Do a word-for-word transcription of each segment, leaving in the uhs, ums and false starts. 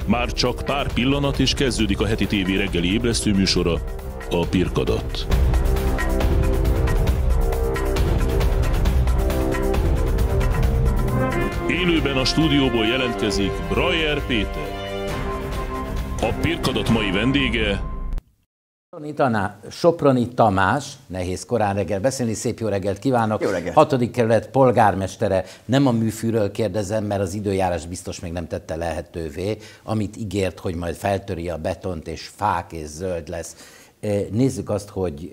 Már csak pár pillanat és kezdődik a heti tévé reggeli ébresztő műsora, a Pirkadat. Élőben a stúdióból jelentkezik Brajer Péter. A Pirkadat mai vendége Soproni Tamás, nehéz korán reggel beszélni, szép jó reggelt kívánok. Jó reggelt. Hatodik kerület polgármestere, nem a műfűről kérdezem, mert az időjárás biztos még nem tette lehetővé, amit ígért, hogy majd feltöri a betont, és fák és zöld lesz. Nézzük azt, hogy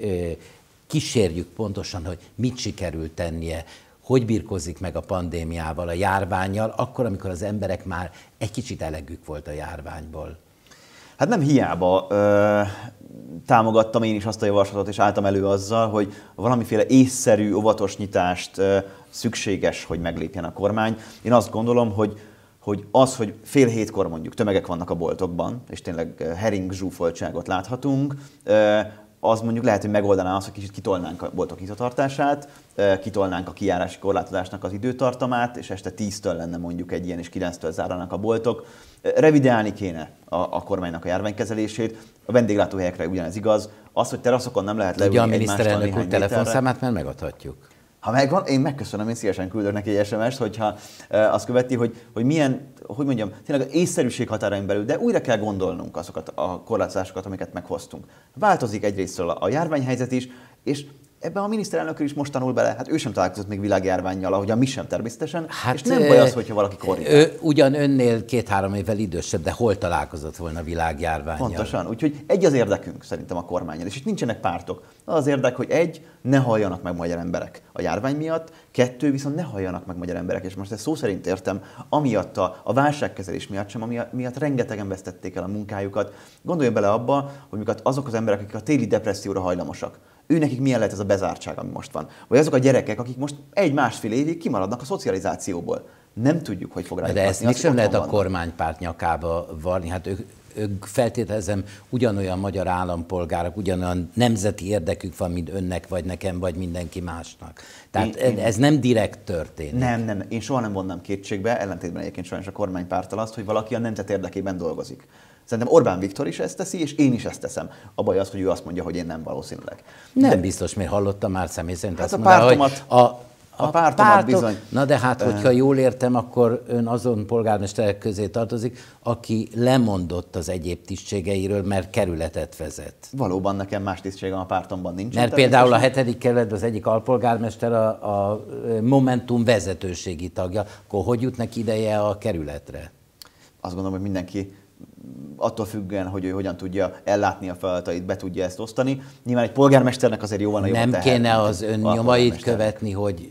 kísérjük pontosan, hogy mit sikerült tennie, hogy birkózik meg a pandémiával, a járvánnyal, akkor, amikor az emberek már egy kicsit elegük volt a járványból. Hát nem hiába ö, támogattam én is azt a javaslatot, és álltam elő azzal, hogy valamiféle észszerű, óvatos nyitást ö, szükséges, hogy meglépjen a kormány. Én azt gondolom, hogy, hogy az, hogy fél hétkor mondjuk tömegek vannak a boltokban, és tényleg hering zsúfoltságot láthatunk, ö, az mondjuk lehet, hogy megoldaná azt, hogy kicsit kitolnánk a boltok nyitvatartását, kitolnánk a kijárási korlátozásnak az időtartamát, és este tíztől lenne mondjuk egy ilyen, és kilenctől zárnának a boltok. Revideálni kéne a, a kormánynak a járványkezelését, a vendéglátóhelyekre ugyanez igaz. Az, hogy teraszokon nem lehet leülni egymástól néhány méterre. Ugye a miniszterelnök úr telefonszámát már megadhatjuk. Ha megvan, én megköszönöm, én szívesen küldök neki egy es em est, hogyha e, azt követi, hogy, hogy milyen, hogy mondjam, tényleg az észszerűség határain belül, de újra kell gondolnunk azokat a korlátozásokat, amiket meghoztunk. Változik egyrésztről a járványhelyzet is, és ebben a miniszterelnök is most tanul bele, hát ő sem találkozott még világjárvánnyal, ahogyan mi sem természetesen, hát, és nem baj az, hogyha valaki korrigál. Ő ugyan önnél két-három évvel idősebb, de hol találkozott volna világjárvánnyal? Pontosan, úgyhogy egy az érdekünk szerintem a kormánnyal, és itt nincsenek pártok. Az az érdek, hogy egy, ne halljanak meg magyar emberek a járvány miatt, kettő, viszont ne halljanak meg magyar emberek, és most ezt szó szerint értem, amiatt a, a válságkezelés miatt sem, amiatt, miatt rengetegen vesztették el a munkájukat. Gondoljon bele abba, hogy azok az emberek, akik a téli depresszióra hajlamosak, ő nekik milyen lehet ez a bezártság, ami most van. Vagy azok a gyerekek, akik most egy-másfél évig kimaradnak a szocializációból. Nem tudjuk, hogy fog rájuk. De ezt mit sem lehet a kormánypárt nyakába varni. Hát ők, ők feltételezem ugyanolyan magyar állampolgárok, ugyanolyan nemzeti érdekük van, mint önnek, vagy nekem, vagy mindenki másnak. Tehát én, ez én, nem direkt történik. Nem, nem. Én soha nem vonnám kétségbe, ellentétben egyébként sajnos a kormánypárttal azt, hogy valaki a nemzet érdekében dolgozik. Szerintem Orbán Viktor is ezt teszi, és én is ezt teszem. A baj az, hogy ő azt mondja, hogy én nem valószínűleg. Nem de biztos, mert hallottam már személy szerint hát azt a pártomat, mondani, hogy a, a, a pártomat pártok, bizony. Na de hát, hogyha jól értem, akkor ön azon polgármesterek közé tartozik, aki lemondott az egyéb tisztségeiről, mert kerületet vezet. Valóban nekem más tisztségem a pártomban nincs. Mert például a hetedik kerületben az egyik alpolgármester a, a Momentum vezetőségi tagja, akkor hogy jut neki ideje a kerületre? Azt gondolom, hogy mindenki attól függően, hogy ő hogyan tudja ellátni a feladatait, be tudja ezt osztani. Nyilván egy polgármesternek azért jó van a jobb Nem teher, kéne az ön nyomait követni, hogy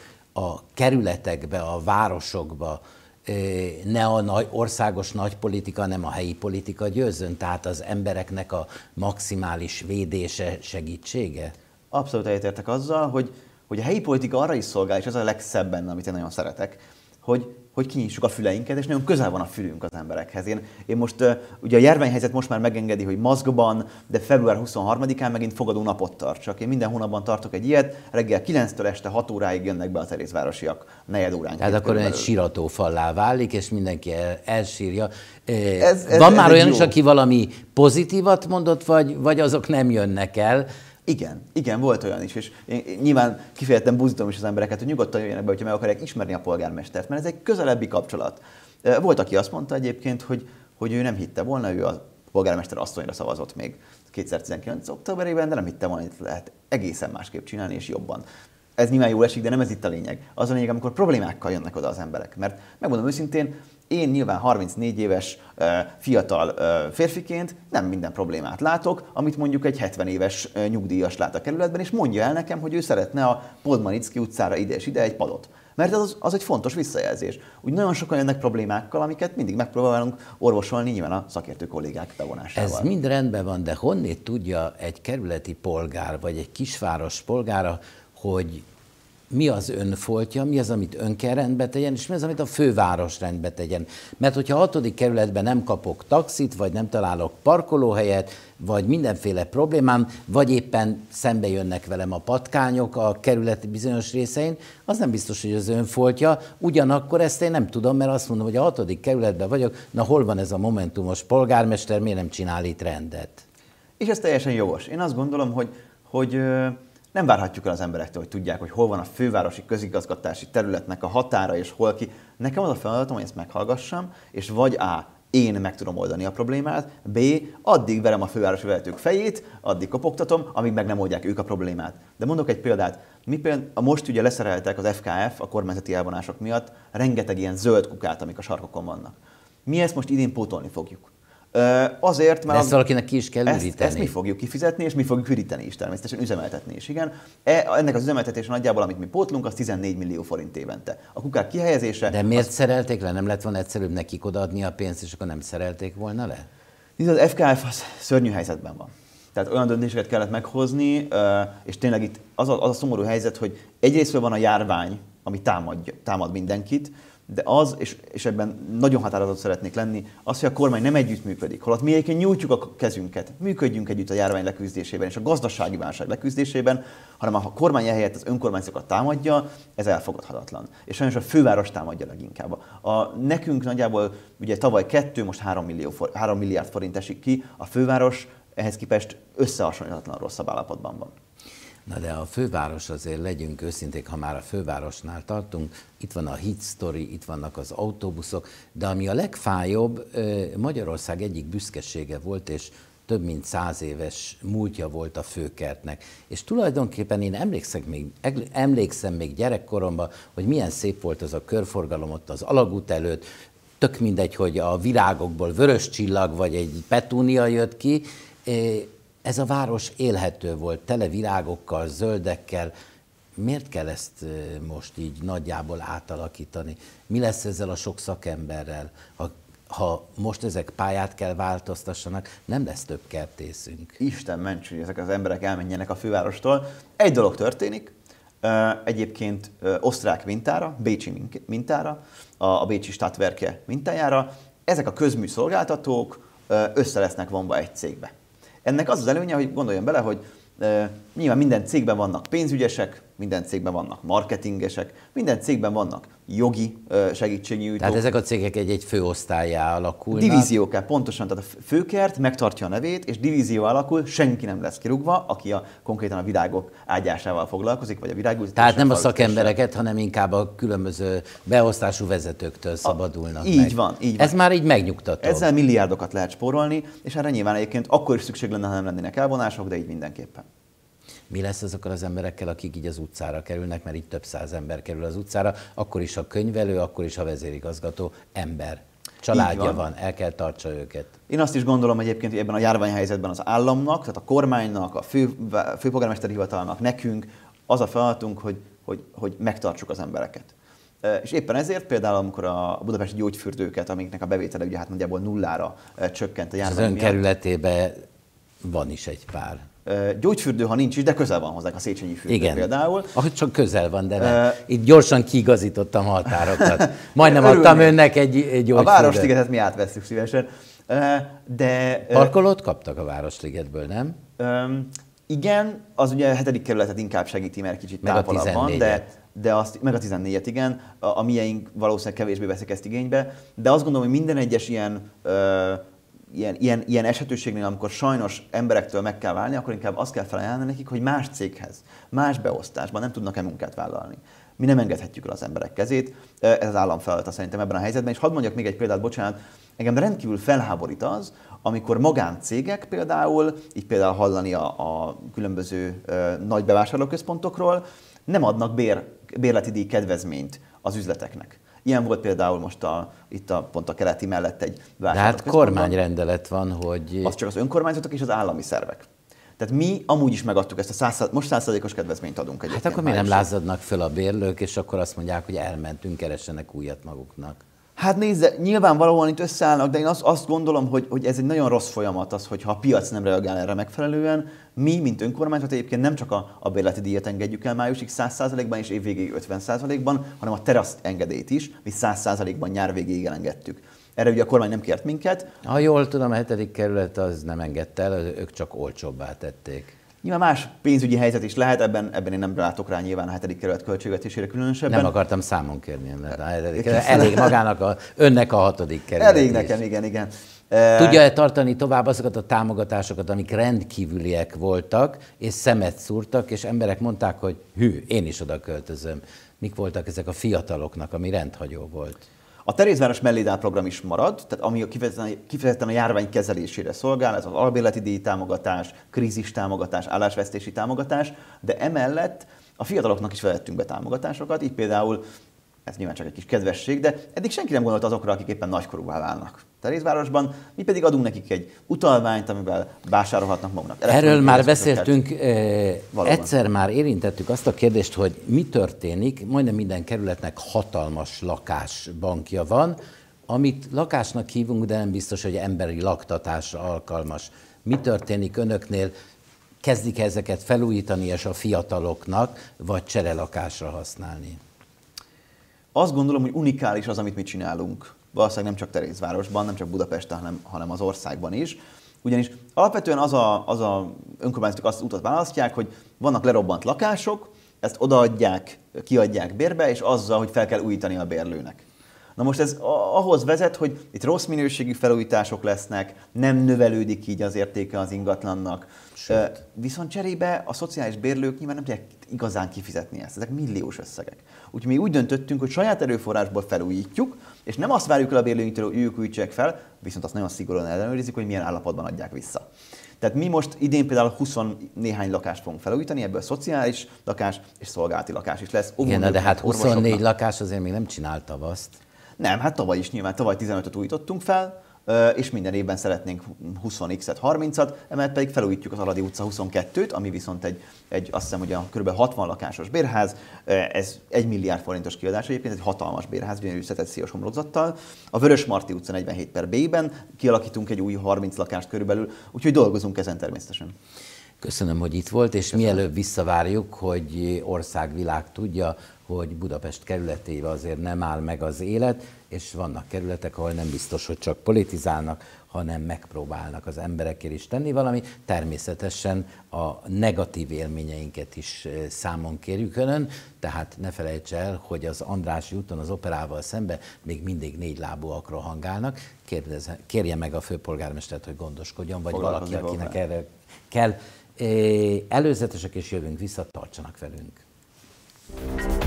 a kerületekbe, a városokba ne a nagy, országos nagypolitika, hanem a helyi politika győzzön, tehát az embereknek a maximális védése, segítsége? Abszolút egyetértek azzal, hogy, hogy a helyi politika arra is szolgál, és ez a legszebb benne, amit én nagyon szeretek, hogy hogy kinyissuk a füleinket, és nagyon közel van a fülünk az emberekhez. Én, én most, uh, ugye a járványhelyzet most már megengedi, hogy maszkban, de február huszonharmadikán megint fogadó napot tartsak. Én minden hónapban tartok egy ilyet, reggel kilenctől este hat óráig jönnek be a terézvárosiak, negyed órán. Tehát akkor egy síratófallá válik, és mindenki el, elsírja. Ez, ez, van ez már olyan jó. is, aki valami pozitívat mondott, vagy, vagy azok nem jönnek el? Igen, igen, volt olyan is, és én nyilván kifejezetten buzdítom is az embereket, hogy nyugodtan jöjjenek be, hogyha meg akarják ismerni a polgármestert, mert ez egy közelebbi kapcsolat. Volt, aki azt mondta egyébként, hogy, hogy ő nem hitte volna, ő a polgármester asszonyra szavazott még kétezer-tizenkilenc októberében, de nem hitte volna, hogy lehet egészen másképp csinálni, és jobban. Ez nyilván jól esik, de nem ez itt a lényeg. Az a lényeg, amikor problémákkal jönnek oda az emberek. Mert megmondom őszintén, én nyilván harmincnégy éves fiatal férfiként nem minden problémát látok, amit mondjuk egy hetven éves nyugdíjas lát a kerületben, és mondja el nekem, hogy ő szeretne a Podmanicki utcára ide és ide egy padot. Mert az, az egy fontos visszajelzés. Úgy nagyon sokan jönnek problémákkal, amiket mindig megpróbálunk orvosolni, nyilván a szakértő kollégák bevonásával. Ez mind rendben van, de honnét tudja egy kerületi polgár, vagy egy kisváros polgára, hogy mi az önfoltja, mi az, amit ön kell rendbe tegyen, és mi az, amit a főváros rendbe tegyen. Mert hogyha a hatodik kerületben nem kapok taxit, vagy nem találok parkolóhelyet, vagy mindenféle problémám, vagy éppen szembe jönnek velem a patkányok a kerületi bizonyos részein, az nem biztos, hogy az önfoltja. Ugyanakkor ezt én nem tudom, mert azt mondom, hogy a hatodik kerületben vagyok, na hol van ez a momentumos polgármester, miért nem csinál itt rendet? És ez teljesen jogos. Én azt gondolom, hogy, hogy nem várhatjuk el az emberektől, hogy tudják, hogy hol van a fővárosi közigazgatási területnek a határa, és hol ki. Nekem az a feladatom, hogy ezt meghallgassam, és vagy A, én meg tudom oldani a problémát, B, addig verem a fővárosi vezetők fejét, addig kopogtatom, amíg meg nem oldják ők a problémát. De mondok egy példát. Mi például most ugye leszereltek az ef ká ef a kormányzati elvonások miatt rengeteg ilyen zöld kukát, amik a sarkokon vannak. Mi ezt most idén pótolni fogjuk. Azért, mert ezt valakinek ki is kell ezt, üríteni. Ezt mi fogjuk kifizetni, és mi fogjuk üríteni is természetesen, üzemeltetni is, igen. E, ennek az üzemeltetése nagyjából, amit mi pótlunk, az tizennégy millió forint évente. A kukák kihelyezése... De miért az... szerelték le? Nem lett volna egyszerűbb nekik odaadni a pénzt, és akkor nem szerelték volna le? Az ef ká ef az szörnyű helyzetben van. Tehát olyan döntéseket kellett meghozni, és tényleg itt az a, az a szomorú helyzet, hogy egyrésztről van a járvány, ami támad, támad mindenkit, de az, és, és ebben nagyon határozott szeretnék lenni, az, hogy a kormány nem együttműködik, holott mi egyébként nyújtjuk a kezünket, működjünk együtt a járvány leküzdésében és a gazdasági válság leküzdésében, hanem a kormány ehelyett az önkormányzatokat támadja, ez elfogadhatatlan. És sajnos a főváros támadja leginkább. A, nekünk nagyjából ugye tavaly kettő, most három, millió for, három milliárd forint esik ki, a főváros ehhez képest összehasonlíthatatlan rosszabb állapotban van. Na de a főváros, azért legyünk őszinték, ha már a fővárosnál tartunk, itt van a hit story, itt vannak az autóbuszok, de ami a legfájóbb, Magyarország egyik büszkesége volt, és több mint száz éves múltja volt a főkertnek. És tulajdonképpen én emlékszem még, emlékszem még gyerekkoromban, hogy milyen szép volt az a körforgalom ott az alagút előtt, tök mindegy, hogy a virágokból vörös csillag vagy egy petúnia jött ki. Ez a város élhető volt, tele virágokkal, zöldekkel. Miért kell ezt most így nagyjából átalakítani? Mi lesz ezzel a sok szakemberrel? Ha, ha most ezek pályát kell változtassanak, nem lesz több kertészünk. Isten ments, hogy ezek az emberek elmenjenek a fővárostól. Egy dolog történik, egyébként osztrák mintára, bécsi mintára, a bécsi Stadtwerke mintájára, ezek a közműszolgáltatók össze lesznek vonva egy cégbe. Ennek az az előnye, hogy gondoljon bele, hogy e, nyilván minden cégben vannak pénzügyesek, minden cégben vannak marketingesek, minden cégben vannak jogi e, segítségnyújtók. Tehát ezek a cégek egy-egy főosztályá alakulnak. Divíziókká, pontosan, tehát a főkert megtartja a nevét, és divízió alakul, senki nem lesz kirúgva, aki a, konkrétan a virágok ágyásával foglalkozik, vagy a virágültetéssel. Tehát nem a szakembereket, hanem inkább a különböző beosztású vezetőktől szabadulnak a, így meg. van, így van. Ez már így megnyugtató. Ezzel milliárdokat lehet spórolni, és erre nyilván egyébként akkor is szükség lenne, ha nem lennének elvonások, de így mindenképpen. Mi lesz azokkal az emberekkel, akik így az utcára kerülnek, mert itt több száz ember kerül az utcára, akkor is a könyvelő, akkor is a vezérigazgató ember. Családja van. van, el kell tartsa őket. Én azt is gondolom egyébként, hogy ebben a járványhelyzetben az államnak, tehát a kormánynak, a fő, főpolgármesteri hivatalnak, nekünk az a feladatunk, hogy, hogy, hogy megtartsuk az embereket. És éppen ezért például, amikor a budapesti gyógyfürdőket, amiknek a bevétele ugye hát nagyjából nullára csökkent a járvány az ön kerületében van is egy pár. Gyógyfürdő, ha nincs is, de közel van hozzá a Széchenyi fürdő. Igen. Például. Ahogy csak közel van, de nem. Uh, Itt gyorsan kiigazítottam határokat. Majdnem adtam önnek egy, egy gyógyfürdőt. A Városligetet mi átvesszük szívesen. De, Parkolót kaptak a Városligetből, nem? Um, igen, az ugye a hetedik kerületet inkább segíti, mert kicsit távolabb van, de, de azt, meg a tizennégyet igen, a, a mieink valószínűleg kevésbé veszik ezt igénybe, de azt gondolom, hogy minden egyes ilyen uh, Ilyen, ilyen, ilyen esetőségnél, amikor sajnos emberektől meg kell válni, akkor inkább azt kell felajánlani nekik, hogy más céghez, más beosztásban nem tudnak-e munkát vállalni. Mi nem engedhetjük el az emberek kezét, ez az állam feladata szerintem ebben a helyzetben. És hadd mondjak még egy példát, bocsánat, engem rendkívül felháborít az, amikor magáncégek például, így például hallani a, a különböző ö, nagy bevásárlóközpontokról, nem adnak bér, bérleti díj kedvezményt az üzleteknek. Ilyen volt például most a, itt a, pont a keleti mellett egy vásárlóközpontban. De hát kormányrendelet van, hogy... Az csak az önkormányzatok és az állami szervek. Tehát mi amúgy is megadtuk ezt a száz, most száz százalékos kedvezményt adunk egyébként. Hát akkor mi nem lázadnak föl a bérlők, és akkor azt mondják, hogy elmentünk, keressenek újat maguknak. Hát nézze, nyilvánvalóan itt összeállnak, de én azt, azt gondolom, hogy, hogy ez egy nagyon rossz folyamat az, hogyha a piac nem reagál erre megfelelően. Mi, mint önkormányzat egyébként nem csak a, a bérleti díjat engedjük el májusig száz százalékban és évvégéig ötven százalékban, hanem a terasz engedélyt is, mi száz százalékban nyár végéig elengedtük. Erre ugye a kormány nem kért minket. Ha jól tudom, a hetedik kerület az nem engedte el, ők csak olcsóbbá tették. Nyilván más pénzügyi helyzet is lehet, ebben, ebben én nem látok rá nyilván a hetedik kerület költségvetésére különösebben. Nem akartam számon kérni, mert a hetedik kerület elég magának, a, önnek a hatodik kerület. Elég is. nekem, igen, igen. Tudja-e tartani tovább azokat a támogatásokat, amik rendkívüliek voltak, és szemet szúrtak, és emberek mondták, hogy hű, én is oda költözöm. Mik voltak ezek a fiataloknak, ami rendhagyó volt? A Terézváros Mellé program is marad, tehát ami kifejezetten, kifejezetten a járvány kezelésére szolgál, ez az albérleti díj támogatás, krízis támogatás, állásvesztési támogatás, de emellett a fiataloknak is vezettünk be támogatásokat, így például, ez nyilván csak egy kis kedvesség, de eddig senki nem gondolt azokra, akik éppen nagykorúvá válnak Terézvárosban, mi pedig adunk nekik egy utalványt, amivel vásárolhatnak maguknak. Erről már beszéltünk, eh, egyszer már érintettük azt a kérdést, hogy mi történik, majdnem minden kerületnek hatalmas lakásbankja van, amit lakásnak hívunk, de nem biztos, hogy emberi laktatásra alkalmas. Mi történik önöknél? Kezdik ezeket felújítani és a fiataloknak, vagy cserelakásra használni? Azt gondolom, hogy unikális az, amit mi csinálunk. Valószínűleg nem csak Terézvárosban, nem csak Budapesten, hanem, hanem az országban is. Ugyanis alapvetően az a, az a önkormányzatok azt utat választják, hogy vannak lerobbant lakások, ezt odaadják, kiadják bérbe, és azzal, hogy fel kell újítani a bérlőnek. Na most ez ahhoz vezet, hogy itt rossz minőségű felújítások lesznek, nem növelődik így az értéke az ingatlannak. Sőt. Viszont cserébe a szociális bérlők nyilván nem tudják igazán kifizetni ezt. Ezek milliós összegek. Úgyhogy mi úgy döntöttünk, hogy saját erőforrásból felújítjuk, és nem azt várjuk el a bérlőinktől, hogy ők újítsák fel, viszont azt nagyon szigorúan ellenőrizik, hogy milyen állapotban adják vissza. Tehát mi most idén például húsz néhány lakást fogunk felújítani, ebből szociális lakás és szolgálati lakás is lesz. Igen, de hát huszonnégy lakás azért még nem csinál tavaszt. Nem, hát tavaly is nyilván, tavaly tizenötöt újítottunk fel, és minden évben szeretnénk húsz x-et, harmincat, emellett pedig felújítjuk az Aladi utca huszonkettőt, ami viszont egy, egy azt hiszem, hogy a kb. hatvan lakásos bérház, ez egy milliárd forintos kiadás egyébként, egy hatalmas bérház, gyönyörű szetetszíjas homlokzattal. A Vörösmarty utca negyvenhét per B-ben kialakítunk egy új harminc lakást körülbelül, úgyhogy dolgozunk ezen természetesen. Köszönöm, hogy itt volt, és Köszönöm. Mielőbb visszavárjuk, hogy országvilág tudja, hogy Budapest kerületével azért nem áll meg az élet, és vannak kerületek, ahol nem biztos, hogy csak politizálnak, hanem megpróbálnak az emberekért is tenni valami. Természetesen a negatív élményeinket is számon kérjük önön, tehát ne felejts el, hogy az Andrássy úton az Operával szemben még mindig négy lábúak rohangálnak. Kérdezze, kérje meg a főpolgármestert, hogy gondoskodjon, vagy valaki, akinek erre kell. Előzetesek, és jövünk vissza, tartsanak velünk.